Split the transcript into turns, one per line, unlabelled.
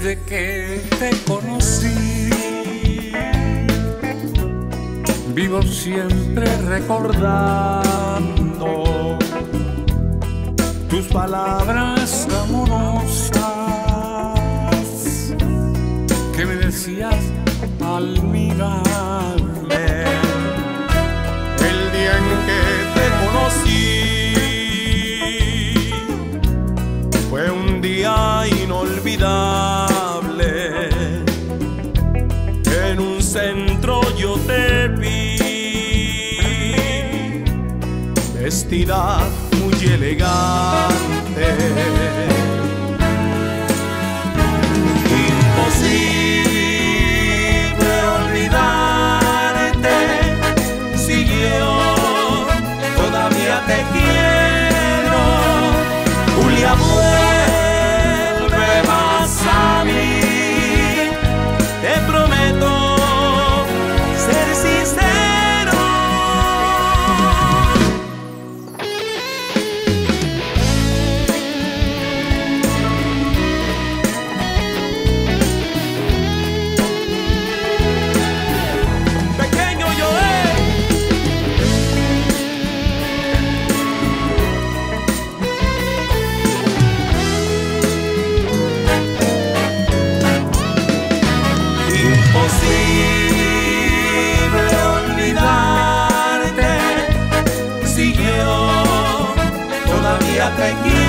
Desde que te conocí, vivo siempre recordando tus palabras amorosas que me decías al mirarme. El día en que te conocí fue un día inolvidable. En un centro yo te vi, vestida muy elegante. Imposible olvidarte si yo todavía te quiero. Julia, vuelve más a mí, te prometo ser sincero. Imposible olvidarte si yo todavía te quiero.